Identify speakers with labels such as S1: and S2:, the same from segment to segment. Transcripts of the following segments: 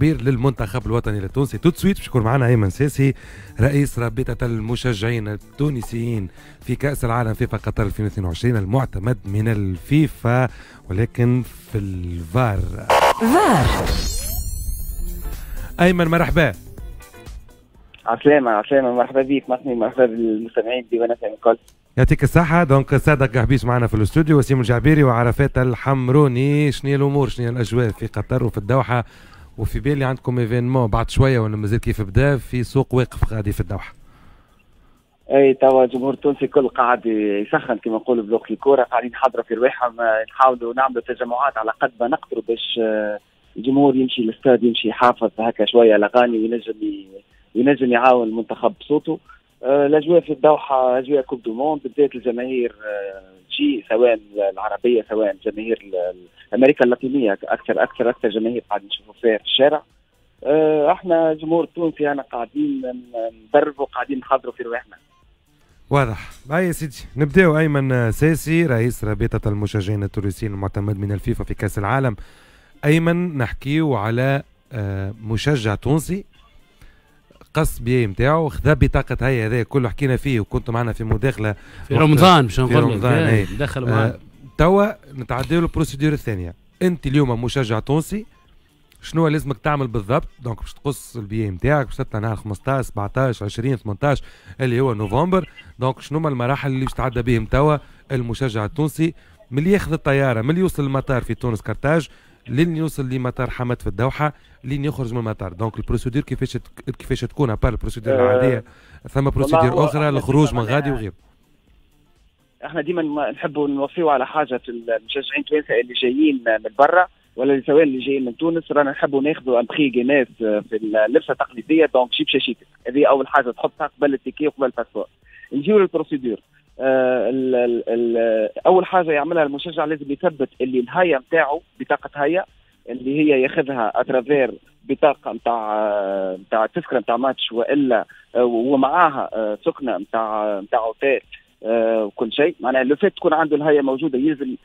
S1: كبير للمنتخب الوطني التونسي. تو سويت باش يكون معنا ايمن ساسي رئيس رابطه المشجعين التونسيين في كاس العالم فيفا قطر 2022 المعتمد من الفيفا ولكن في الفار. ايمن مرحبا.
S2: عسلامة مرحبا بك محمي، مرحبا بالمستمعين ديوان الكل.
S1: يعطيك الصحة. دونك سادك قحبيش معنا في الاستوديو، وسيم الجعبيري وعرفات الحمروني. شنو الامور، شنو الاجواء في قطر وفي الدوحة؟ وفي بالي عندكم ايفينمون بعد شوية ولا مازال كيف بدا في سوق واقف غادي في الدوحة؟
S2: اي توا الجمهور التونسي كل قاعد يسخن كما نقولوا بلوك الكورة، قاعدين نحضروا في رواحهم، نحاولوا نعملوا تجمعات على قد ما نقدروا باش الجمهور يمشي للاستاد، يمشي يحافظ هكا شوية الاغاني وينجم يعاون المنتخب بصوته. الاجواء في الدوحه اجواء كوب دو موند، بدات الجماهير تجي سواء العربيه سواء جماهير امريكا اللاتينيه، اكثر جماهير قاعدين نشوفوا فيها في الشارع. احنا الجمهور التونسي انا قاعدين ندربوا قاعدين نحضروا في رواحنا.
S1: واضح. هيا سيدي نبداو. ايمن ساسي رئيس رابطه المشجعين التونسيين المعتمد من الفيفا في كاس العالم. ايمن نحكيو على مشجع تونسي قص بيه نتاعو خذا بطاقة هيا هذا كله حكينا فيه وكنت معنا في مداخلة
S3: في رمضان باش نقول
S1: لك
S3: دخل معنا.
S1: توا نتعداو البروسيدور الثانية. انت اليوم مشجع تونسي، شنو لازمك تعمل بالضبط؟ دونك باش تقص البيه نتاعك باش تطلع نهار 15 17 20 18 اللي هو نوفمبر. دونك شنو هما المراحل اللي باش تعدى بهم توا المشجع التونسي ملي ياخذ الطيارة، ملي يوصل المطار في تونس كرتاج، لين يوصل لمطار حمد في الدوحة، لين يخرج من المطار. دونك البروسيدور كيفاش تكون ابار البروسيدور العاديه، ثم بروسيدور اخرى الخروج من غادي وغيره.
S2: احنا ديما نحبوا نوفيوا على حاجه المشجعين التوانسه اللي جايين من برا ولا سواء اللي جايين من تونس، رانا نحبوا ناخذوا امبخي جيناس في اللبسه التقليديه. دونك جيب شاشيتك، هذه اول حاجه تحطها قبل التيكي وقبل الباسبور. نجيو للبروسيدور. اول حاجه يعملها المشجع لازم يثبت اللي الهيا نتاعو بطاقه هيا اللي هي ياخذها اترافير بطاقه نتاع تذكره نتاع ماتش، والا ومعاها سكنه نتاع اوتيل وكل شيء. معناها لو فات تكون عنده الهيا موجوده يلزم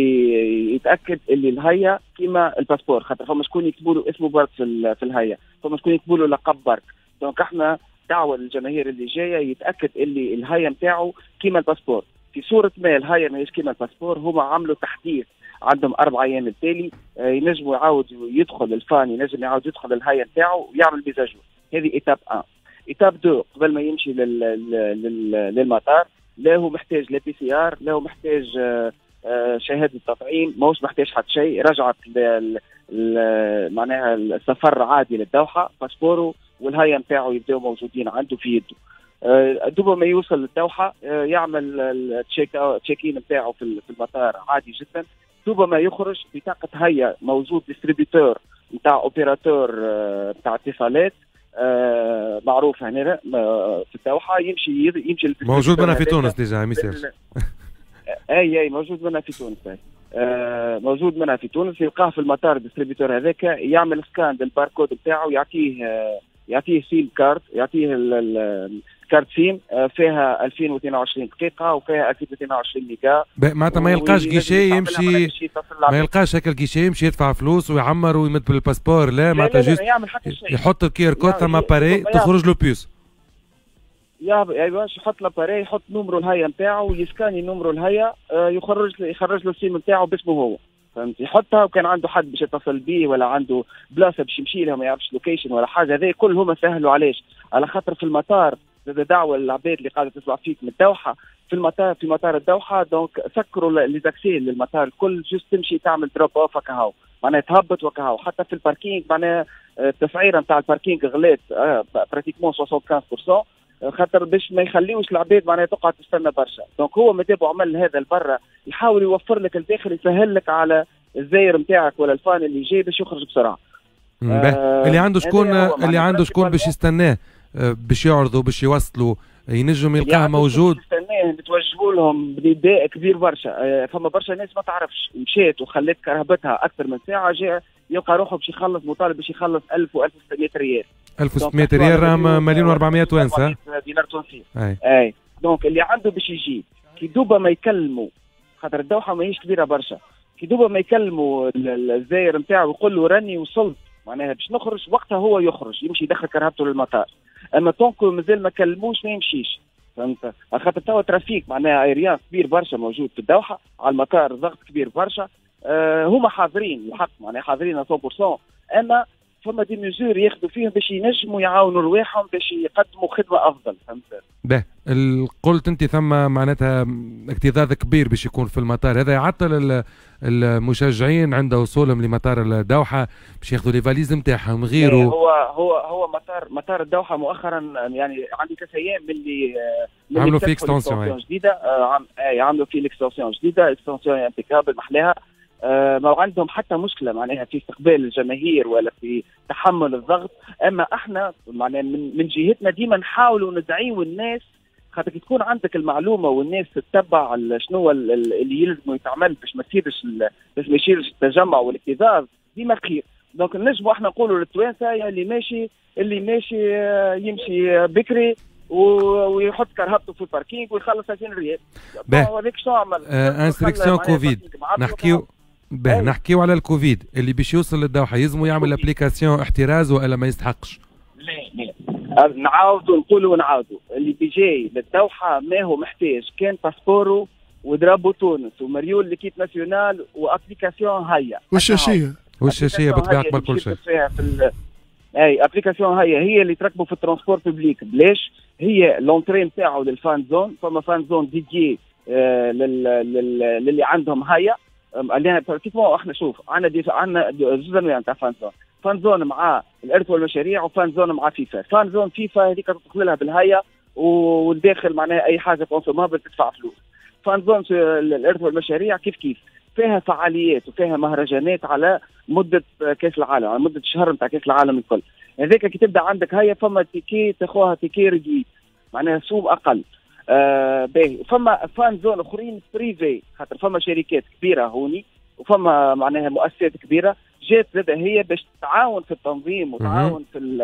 S2: يتاكد اللي الهيا كيما الباسبور، خاطر فما شكون يكتبوا له اسمه برك في الهيا، فما شكون يكتبوا له لقب برك. دونك احنا دعوه للجماهير اللي جايه يتاكد اللي الهيا نتاعو كيما الباسبور. في صوره ما الهيا ماهيش كيما الباسبور، هما عملوا تحديث عندهم 4 ايام التالي ينجموا يعاودوا يدخل الفان، ينجم يعاود يدخل الهيا نتاعو ويعمل ميزاجور. هذه ايتاب 1. ايتاب 2 قبل ما يمشي للمطار لا هو محتاج لا بي سي ار، لا هو محتاج شهاده تطعيم، ماهوش محتاج حتى شيء. رجعت معناها السفر عادي للدوحه، باسبوره والهيا نتاعو يبداو موجودين عنده في يده. دوبا ما يوصل للدوحه يعمل التشيك ان نتاعو في المطار عادي جدا. دوبا ما يخرج بطاقه هيا موجود ديستريبيتور نتاع اوبيراتور نتاع اتصالات معروف هنا في الدوحه، يمشي
S1: موجود منها في تونس ديجا ميسيرش.
S2: اي موجود منها في تونس. موجود منها في تونس، يلقاه في المطار الديستريبيتور هذاك، يعمل سكان للباركود نتاعو، يعطيه سيم كارت، يعطيه الكارت سيم فيها 2022 دقيقه وفيها 2022 ميجا.
S1: معناتها ما يلقاش كيشي يمشي، ما يلقاش هكا الكيشي يمشي يدفع فلوس ويعمر ويمد بالباسبور، لا معناتها جوست يحط الكير كود ثم اباري تخرج له بيوس.
S2: باش يحط لاباري، يحط نمرو الهيا نتاعو ويسكاني نمرو الهيا، يخرج له السيم نتاعو باسمه هو، فهمت؟ يحطها وكان عنده حد باش يتصل بيه ولا عنده بلاصه باش يمشي لها ما يعرفش لوكيشن ولا حاجه، هذا كل هما سهلوا علاش؟ على خاطر في المطار دعوه للعباد اللي قاعده تسمع فيك من الدوحه، في مطار الدوحه. دونك سكروا لي زاكسي للمطار الكل، جست تمشي تعمل دروب اوف هكاهو، معناها تهبط وكاهو. حتى في الباركينج معناها التسعيره نتاع الباركينج غلات براتيكمون 75%، خاطر باش ما يخليوش العباد معناها تقعد تستنى برشا. دونك هو مادام عمل هذا لبرا يحاول يوفر لك الداخل، يسهل لك على الزاير نتاعك ولا الفان اللي جاي باش يخرج بسرعه.
S1: اللي عنده شكون باش يستناه باش يعرضوا باش يوصلوا ينجم يلقاه موجود.
S2: يستناه بتوجهوا لهم بنداء كبير برشا. فما برشا ناس ما تعرفش، مشيت وخلت كرهبتها اكثر من ساعه، جاء يلقى روحه باش يخلص، مطالب باش يخلص 1000 و 1600 ريال.
S1: 1600 ريال راهم مليون و400 توانسه
S2: دينار تونسي. اي دونك اللي عنده باش يجي كي دوبا ما يكلموا، خاطر الدوحه ماهيش كبيره برشا، كي دوبا ما يكلموا الزاير نتاعو يقول له راني وصلت معناها باش نخرج وقتها هو يخرج يمشي يدخل كرهبته للمطار. اما طونكو مازال ما كلموش ما يمشيش، فهمت؟ خاطر توا ترافيك معناها ايريان كبير برشا موجود في الدوحه، على المطار ضغط كبير برشا. هما حاضرين الحق معناها حاضرين 100%، اما فما دي ميزور ياخذوا فيهم باش ينجموا يعاونوا رواحهم باش يقدموا خدمه افضل، فهمت؟
S1: به قلت انت ثم معناتها اكتظاظ كبير باش يكون في المطار، هذا يعطل المشجعين عند وصولهم لمطار الدوحه باش ياخذوا لي فاليز نتاعهم غيره.
S2: هو مطار الدوحه مؤخرا يعني عندي 3 ايام من
S1: عملوا فيه اكستنسيون
S2: جديده. عملوا فيه الاكستنسيون جديده، اكستنسيون امبيكابل محلاها. ما عندهم حتى مشكله معناها في استقبال الجماهير ولا في تحمل الضغط. اما احنا معناها من جهتنا ديما نحاولوا ندعيوا الناس، خاطر كي تكون عندك المعلومه والناس تتبع شنو اللي يلزم يتعمل باش ما يصيرش التجمع والاكتظاظ ديما خير. دونك نجموا احنا نقولوا للتوانسه اللي ماشي يمشي بكري ويحط كرهبته في الباركينج ويخلص 2000 ريال. هذيك شنو عمل؟
S1: انستركسيون كوفيد. نحكيو على الكوفيد اللي باش يوصل للدوحه يلزموا يعمل ابليكاسيون احتراز ولا ما يستحقش؟
S2: لا نعاودوا اللي بيجي للدوحه ما هو محتاج كان باسبورو وضربوا تونس ومريول ليكيب ناسيونال وابليكاسيون هيا.
S1: والشاشيه بطبيعه قبل كل شيء.
S2: اي ابليكاسيون هي اللي تركبوا في الترونسبور بوبليك بلاش. هي لونتري نتاعو للفان زون، فما فان زون ديديي للي عندهم هيا. اللي براتيكمون احنا شوف عندنا زوج انواع نتاع فان زون. فان زون مع الارث والمشاريع وفان زون مع فيفا. فان زون فيفا هذيك تدخل لها بالهيا والداخل معناها اي حاجه كونسومابل تدفع فلوس. فان زون الارث والمشاريع كيف فيها فعاليات وفيها مهرجانات على مده كاس العالم، على مده الشهر نتاع كاس العالم الكل. هذاك كي تبدا عندك هيا فما تيكي تاخوها تيكي ريدوي معناها سوم اقل. باهي. فما فان زون اخرين بريفي، خاطر فما شركات كبيره هوني وفما معناها مؤسسات كبيره جات زاد هي باش تعاون في التنظيم وتعاون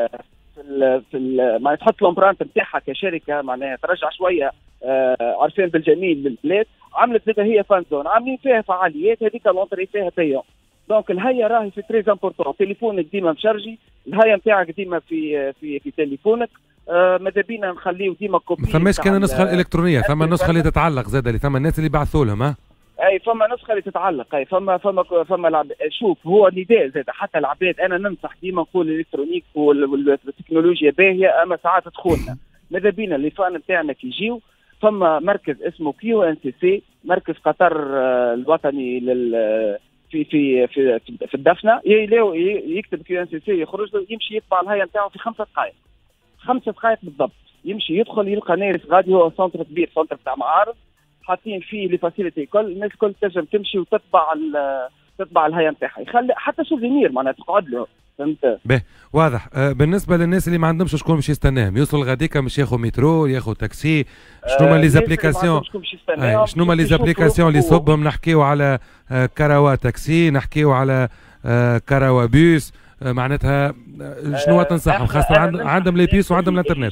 S2: في معناها تحط الامبرانت نتاعها كشركه معناها ترجع شويه عرفان بالجميل للبلاد. عملت زاد هي فان زون عاملين فيها فعاليات، هذيك لونتري فيها بيون. دونك الهيا راهي في تريز امبورتون. تليفونك ديما مشرجي، الهيا نتاعك ديما في تليفونك. ماذا بينا نخليه ديما كوبي.
S1: ما ثماش كان النسخه الالكترونيه، ثم النسخه اللي تتعلق زاد اللي ثم الناس اللي بعثوا لهم.
S2: اي فما نسخه اللي تتعلق. اي فما شوف هو نداء زاد حتى العباد. انا ننصح ديما نقول الالكترونيك والتكنولوجيا باهيه اما ساعات تدخلنا. ماذا بينا اللي فان نتاعنا كي يجيو فما مركز اسمه كيو ان سي سي، مركز قطر الوطني في في في في الدفنه. يكتب كيو ان سي سي يخرج له يمشي يطبع الهيئه نتاعو في 5 دقائق. 5 دقائق بالضبط يمشي يدخل يلقى ناس غادي. هو سنتر كبير، سنتر بتاع معارض حاطين فيه لي فاسيليتي كل الناس الكل تنجم تمشي وتطبع الهيئه نتاعها. يخلي حتى سوفينير معناها تقعد له، فهمت؟
S1: به واضح. بالنسبه للناس اللي ما عندهمش شكون باش يستناهم يوصل غاديكا مش ياخذ مترو ياخذ تاكسي، شنو هما لي زابليكاسيون؟ شنو هما لي زابليكاسيون اللي صوبهم؟ نحكيو على كراوا تاكسي، نحكيو على كراوا بيس، معناتها شنو تنصحهم خاصه عندهم لي بيس وعندهم الانترنت؟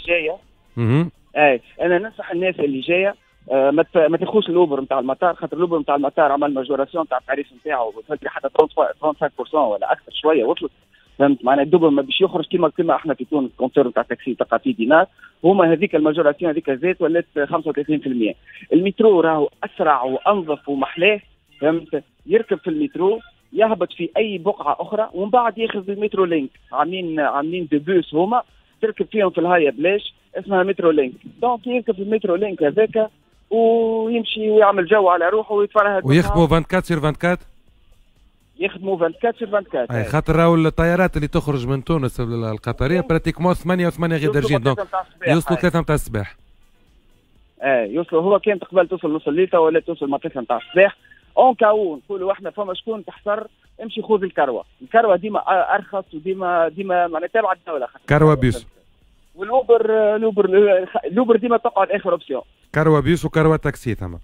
S2: اي انا ننصح الناس اللي جايه ما تاخوش الاوبر نتاع المطار، خاطر الاوبر نتاع المطار عمل ماجوراسيون تاع التعريف نتاعو وتفكر حتى 35% ولا اكثر شويه وصلت، فهمت معناها الدوبر ما باش يخرج كيما احنا في تونس كونتور نتاع تاكسي تلقى فيه دينار. هما هذيك الماجوراسيون هذيك زيت ولات 35%. المترو راهو اسرع وانظف ومحلاه، فهمت؟ يركب في المترو يهبط في اي بقعه اخرى ومن بعد ياخذ المترو لينك. عاملين دو بوس هما تركب فيهم في الهايه بلاش اسمها مترو لينك. دونك يركب في المترو لينك هذاك ويمشي ويعمل جو على روحه ويتفرهد.
S1: ويخدموا 24 سور 24.
S2: يخدموا 24 سور 24.
S1: اي خاطر راهو الطيارات اللي تخرج من تونس القطريه براتيكمون 8 و8 غير دارجين، دونك يوصلوا 3 نتاع الصباح.
S2: يوصلوا. هو كانت قبل توصل نص الليل ولا توصل مع 3 نتاع الصباح. اون كاون نقولوا احنا فما شكون تحصر امشي خذ الكروه ديما ارخص وديما معناتها تابع الدوله.
S1: كروه بيس
S2: الاوبر ديما تقعد اخر اوبسيون.
S1: كروه بيس وكروه تاكسي ثم.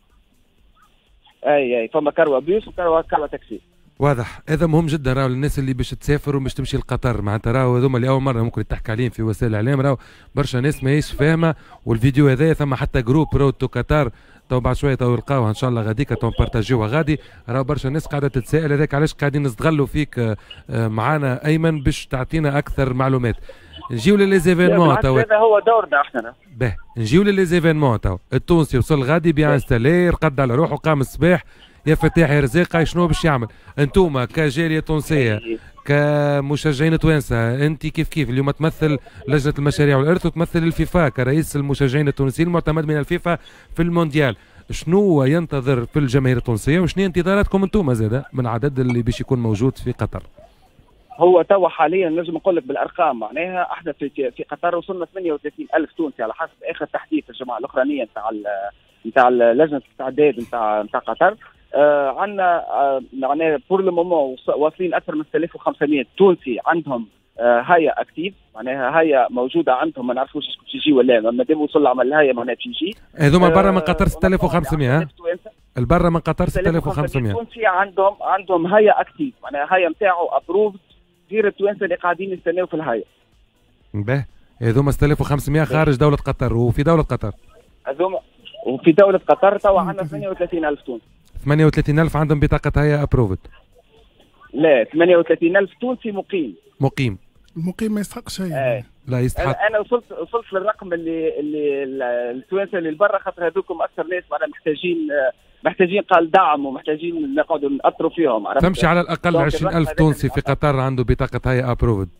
S2: اي فما كروه بيس وكروه تاكسي.
S1: واضح. هذا مهم جدا راهو للناس اللي باش تسافر وباش تمشي لقطر، معناتها راهو هذوما اللي اول مره ممكن تحكي عليهم في وسائل الاعلام، راهو برشا ناس ماهيش فاهمه. والفيديو هذايا ثم حتى جروب رود تو قطر تو بعد شويه تو يلقاوها ان شاء الله غاديكا تو نبارتاجيوها غادي. راهو برشا ناس قاعده تتساءل هذاك علاش قاعدين نستغلوا فيك معانا ايمن باش تعطينا اكثر معلومات. نجيو لليزيفينمون تو.
S2: هذا هو دورنا احنا.
S1: باهي نجيو لليزيفينمون تو. التونسي وصل غادي بيان انستالي رقد على روحه قام الصباح يا فتاح يا رزاق شنو باش يعمل؟ انتوما كجاليه تونسيه كمشجعين توانسه انت كيف اليوم تمثل لجنه المشاريع والارث وتمثل الفيفا كرئيس المشجعين التونسيين المعتمد من الفيفا في المونديال. شنو ينتظر في الجماهير التونسيه وشنو انتظاراتكم انتوما زاده من عدد اللي باش يكون موجود في قطر؟
S2: هو توا حاليا نجم نقول لك بالارقام معناها احنا في قطر وصلنا 38,000 تونسي على حسب اخر تحديث الجماعه الاخرانيه نتاع لجنه الاستعداد نتاع قطر. عندنا معناها بور لو مومون واصلين اكثر من 6500 تونسي عندهم هيا اكتيف معناها هيا موجوده عندهم ما نعرفوش باش يجي ولا ما دام وصل العمل هيا معناها باش يجي.
S1: هذوما برا من قطر 6500 البرا من قطر 6500
S2: تونسي عندهم هيا اكتيف معناها هيا نتاعو ابروفد غير التوانسه اللي قاعدين يستناو في الهيا.
S1: باهي هذوما 6500 خارج دوله قطر وفي دوله قطر
S2: هذوما وفي دوله قطر توا عندنا 38,000 تونسي.
S1: 38,000 عندهم بطاقة هيا ابروفد؟
S2: لا 38,000 تونسي مقيم
S3: المقيم ما يستحق شيء.
S1: لا يستحق.
S2: انا وصلت للرقم اللي التوانسه اللي برا خاطر هذوكم اكثر ناس معناها محتاجين قال دعم ومحتاجين نقعدوا نأثروا فيهم.
S1: تمشي على الاقل 20,000 تونسي في قطر عنده بطاقة هيا ابروفد.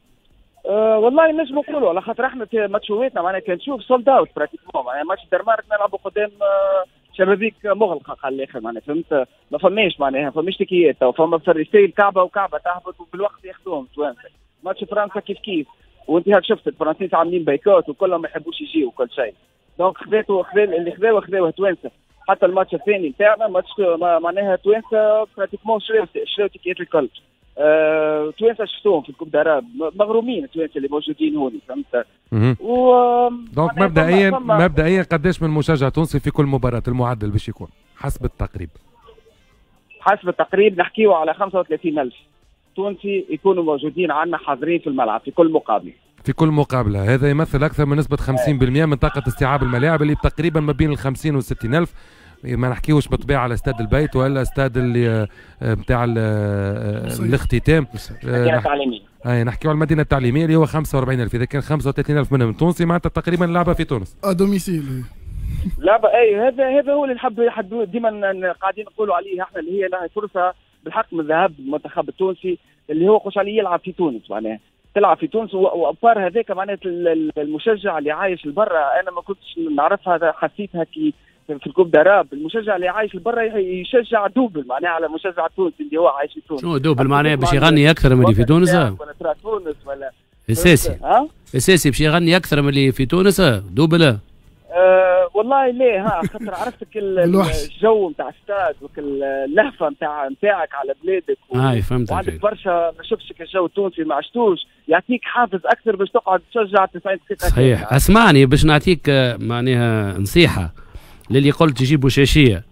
S2: والله نجم نقولوا على خاطر احنا ماتشواتنا معناها كان نشوف سولد اوت براتيكمون معناها ماتش الدنمارك نلعبوا قدام شبابيك مغلقه قال الاخر معناها فهمت ما فماش معناها فماش تكيات وفما فريستيل كعبه وكعبه تهبط وفي الوقت ياخذوهم توانسه. ماتش فرنسا كيف وانت هاك شفت الفرنسيين عاملين بايكوت وكلهم ما يحبوش يجيوا وكل شيء. دونك اللي خذاوه توانسه. حتى الماتش الثاني نتاعنا ماتش معناها توانسه براتيكمون شراو تكيات الكل. توانسه شفتوهم في الكوب داراب مغرومين التوانسه اللي موجودين هون فهمت.
S1: دونك مبدئيا قداش من مشجع تونسي في كل مباراة المعدل باش يكون حسب التقريب؟
S2: حسب التقريب نحكيو على 35,000 تونسي يكونوا موجودين عندنا حاضرين في الملعب في كل مقابله.
S1: في كل مقابله هذا يمثل اكثر من نسبه 50% من طاقه استيعاب الملاعب اللي تقريبا ما بين ال 50 و 60,000. ما نحكيوش بالطبيعه على استاد البيت ولا استاد اللي نتاع الاختتام.
S2: المدينه التعليميه.
S1: نحكيو على المدينه التعليميه اللي هو 45,000. اذا كان 35,000 منهم تونسي معناتها تقريبا لعبه في تونس.
S3: دوميسيل.
S2: لعبه هذا هو اللي نحب ديما قاعدين نقولوا عليه احنا اللي هي فرصه بالحق من ذهاب المنتخب التونسي اللي هو خوش عليه يلعب في تونس معناها تلعب في تونس وابار هذاك معناتها المشجع اللي عايش لبرا انا ما كنتش نعرفها هذا حسيتها كي في الكوب داراب المشجع اللي عايش لبرا يشجع دوبل معناها على المشجع التونسي اللي هو عايش في تونس.
S4: شنو دوبل معناها باش يغني اكثر من اللي في تونس؟
S2: ولا تونس ولا
S4: اساسي باش يغني اكثر من اللي في تونس دوبل.
S2: والله ليه خاطر عرفتك الجو نتاع استاد اللهفه نتاعك على بلادك
S4: فهمت
S2: وعندك برشا ما شفتش الجو التونسي ما عشتوش يعطيك حافز اكثر باش تقعد تشجع 90 دقيقه.
S4: صحيح. اسمعني باش نعطيك معناها نصيحه للي قلت يجيبوا شاشيه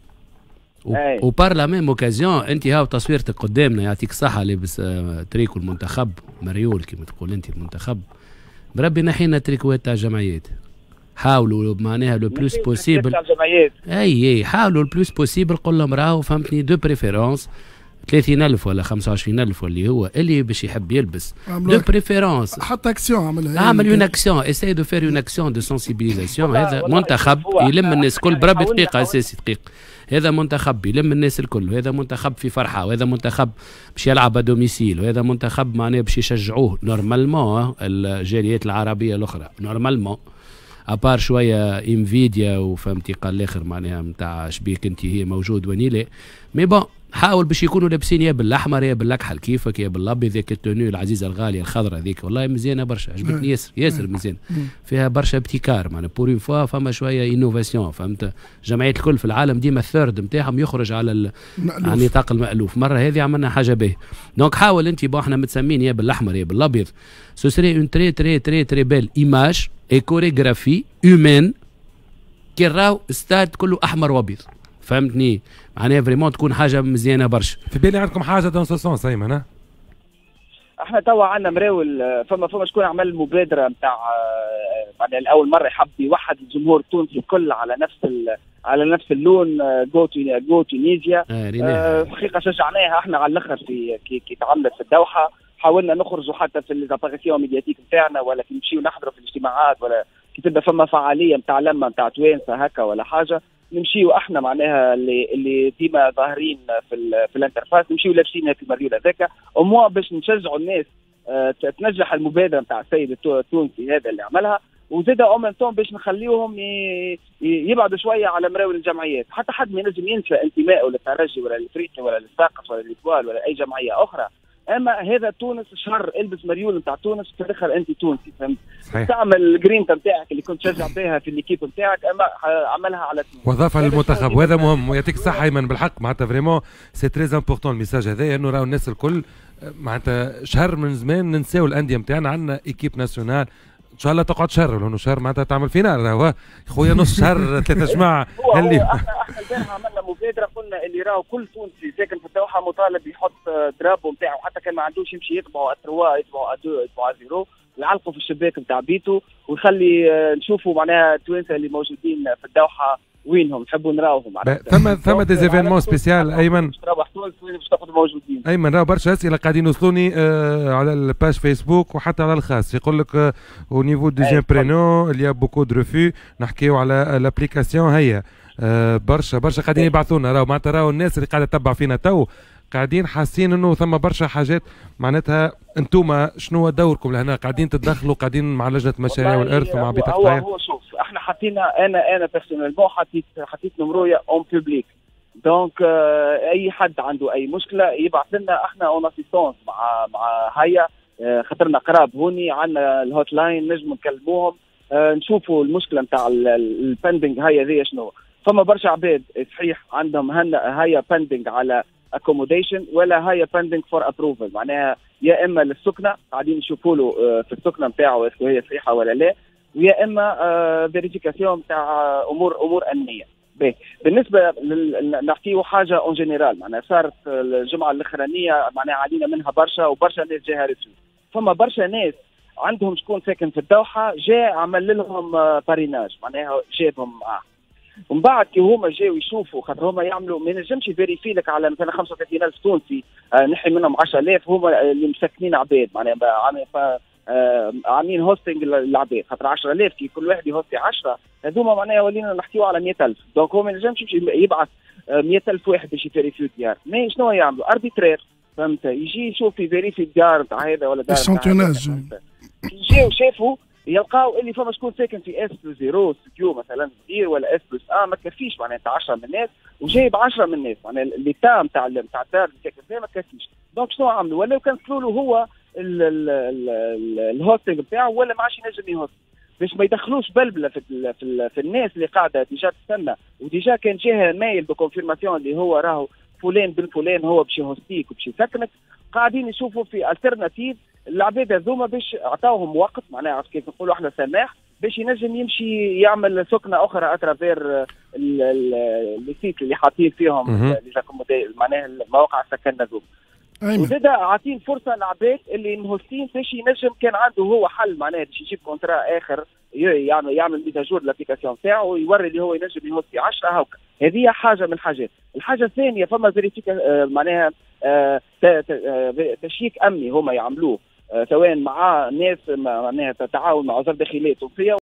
S4: وبار لا ميم اوكازيون انت هاو تصويرتك قدامنا يعطيك الصحه لابس تريكو المنتخب مريول كما تقول انت المنتخب بربي نحينا تريكوات تاع الجمعيات. حاولوا معناها لو بلوس بوسيبل. اي حاولوا البلوس بوسيبل قول لهم راهو فهمتني دو بريفيرونس 30,000 ولا 25,000 اللي هو اللي باش يحب يلبس دو بريفيرونس
S3: حتى اكسيون
S4: اعمل اون اكسيون اساي دو فير اون اكسيون دو سونسيبيليزاسيون. هذا منتخب يلم الناس الكل بربي دقيقه اساسي دقيقه. هذا منتخب يلم الناس الكل وهذا منتخب في فرحه وهذا منتخب باش يلعب دوميسيل وهذا منتخب معناه باش يشجعوه نورمالمون الجاليات العربيه الاخرى نورمالمون ابار شويه انفيديا وفهمتي قال الاخر معناها نتاع شبيك انت هي موجود ونيلي مي بون حاول باش يكونوا لابسين يا بالاحمر يا بالاكحل كيفك يا بالابيض ذيك التونو العزيزه الغاليه الخضراء ذيك والله مزيانه برشا عجبتني ياسر مزيان فيها برشا ابتكار معناها بور اون فوا فما شويه انوفاسيون فهمت. جمعيات الكل في العالم ديما الثيرد نتاعهم يخرج على النطاق المألوف. مره هذه عملنا حاجه باهيه دونك حاول انت احنا متسمين يا بالاحمر يا بالابيض سو سري اون تري تري تري تري بيل ايماج اي كوريغرافي هيومان كي راهو استاد كله احمر وابيض فهمتني معناها فريمون تكون حاجه مزيانه برشا.
S1: في بالي عندكم حاجه دون سو سونس ايمن؟
S2: احنا توا عندنا مراول فما شكون عمل مبادره نتاع معناها لاول مره يحب يوحد الجمهور التونسي الكل على نفس اللون. جو تونيزيا حقيقه شجعناها احنا على الاخر في كي تعملت في الدوحه. حاولنا نخرجوا حتى في ليزاباريسيون ميدياتيك نتاعنا، ولا كي نمشيو نحضروا في الاجتماعات، ولا كي تبدا فما فعاليه نتاع لما نتاع توانسه هكا ولا حاجه، نمشيو احنا معناها اللي ديما ظاهرين في الانترفاس، نمشيو لابسين هيك المريول هذاك وموا باش نشجعوا الناس تنجح المبادره نتاع السيد التونسي هذا اللي عملها، وزاد اومنتون باش نخليوهم يبعدوا شويه على مراول الجمعيات. حتى حد ما ينجم ينسى انتمائه للترجي ولا للفريق ولا للساقط ولا للإطوال ولا اي جمعيه اخرى، اما هذا تونس شهر البس مريول نتاع تونس في الاخر انت تونسي، فهمت؟ تعمل الجرينتا نتاعك اللي كنت تشجع بها في الليكيب نتاعك، اما عملها على تونس
S1: وظافه للمنتخب، وهذا مهم. ويعطيك الصحه ايمن، بالحق معناتها فريمون سي تري امبورطون الميساج هذا، انه راهو الناس الكل معناتها شهر من زمان ننساو الانديه نتاعنا، عندنا ايكيب ناسيونال ان شاء الله تقعد شهر، لانه شهر معناتها تعمل فينال راهو خويا، نص شهر 3 جماعه اللي
S2: احنا البارحه عملنا مبادره قلنا اللي راهو كل تونسي ساكن في الدوحه مطالب يحط درابو نتاعو، حتى كان ما عندوش يمشي يطبعوا اتروا يطبعوا ادو يطبعوا زيرو، يعلقوا في الشباك نتاع بيتو، ويخلي نشوفوا معناها التوانسه اللي موجودين في الدوحه وينهم نحبوا نراوهم.
S1: ثم دي زيفينمون سبيسيال ايمن، ايمن راهو برشا اسئله قاعدين يوصلوني على الباج فيسبوك وحتى على الخاص، يقول لك او نيفو دوزيام برينو اللي يا بوكو دو ريفو، نحكيو على لابليكاسيون هي برشا قاعدين يبعثونا، راهو معناتها راهو الناس اللي قاعده تتبع فينا تو قاعدين حاسين انه ثم برشا حاجات معناتها انتم شنو دوركم لهنا؟ قاعدين تتدخلوا، قاعدين مع لجنه المشاريع والارث ومع بيت الخير؟
S2: هو شوف احنا حطينا انا بيرسونيلمون حطيت نمرويا اون بوبليك، دونك اي حد عنده اي مشكله يبعث لنا احنا اون اسيستونس مع هيا، خاطرنا قراب هوني، عندنا الهوت لاين نجم نكلموهم نشوفوا المشكله نتاع البندنج هيا ذي شنو. فما برشا عباد صحيح عندهم هيا بندنج على accommodation ولا هي pending for approval، معناها يا اما للسكنه قاعدين نشوفوا له في السكنه نتاعو اسكو هي صحيحه ولا لا، ويا اما فيريفيكاسيون نتاع امور امنيه. بالنسبه نحكيو حاجه اون جينيرال، معناها صارت الجمعه الاخرانيه معناها علينا منها برشا، وبرشا ناس جاها ريفيو. فما برشا ناس عندهم شكون ساكن في الدوحه جاء عمل لهم باريناج، معناها جابهم معاه، ومن بعد كي هما جاوا يشوفوا، خاطر هما يعملوا ما ينجمش يفيريفي لك على مثلا 35,000 تونسي نحي منهم 10,000 هما اللي مسكنين عباد، معناها عاملين هوستنج للعباد، خاطر 10,000 كي كل واحد يهوستي 10 هذوما معناها ولينا نحكيو على 100,000، دونك هو ما ينجمش يبعث 100,000 واحد باش يفيريفيو الديار، مي شنو يعملوا؟ اربيترير، فهمت؟ يجي يشوف يفيريفي الدار نتاع هذا ولا دار
S3: السنتوناج،
S2: يجيو شافوا يلقاو اللي فما شكون ساكن في اس بلس 0 ستوديو مثلا صغير، ولا اس بلس ما تكفيش معناها انت 10 من الناس وجايب 10 من الناس، معناها اللي تاع نتاع الدار اللي ساكن فيها ما تكفيش، دونك شنو عملوا؟ ولا كنسلوا له هو الهوستنج بتاعه، ولا ما عادش ينجم يهوست باش ما يدخلوش بلبله في الناس اللي قاعده ديجا تستنى، وديجا كان جاها مايل بكونفيرماسيون اللي هو راهو فلان بن فلان هو باش يهوستيك وباش يسكنك، قاعدين يشوفوا في الترناتيف العباد هذوما باش عطاوهم وقت، معناها كيف نقولوا احنا سماح، باش ينجم يمشي يعمل سكنه اخرى اترافير السيت اللي حاطين فيهم معناها مواقع السكن هذوما. وزاد عاطين فرصه للعباد اللي مهوستين باش ينجم كان عنده هو حل، معناها باش يجيب كونترا اخر يعمل ميزاجور لابليكاسيون تاعو ويوري اللي هو ينجم يهوستي 10 هاكا. هذه حاجه من الحاجات. الحاجه الثانيه فما فيريفيكا معناها تشيك امني هما يعملوه، سواء مع ناس معناها تتعاون مع وزاره الداخليه التونسيه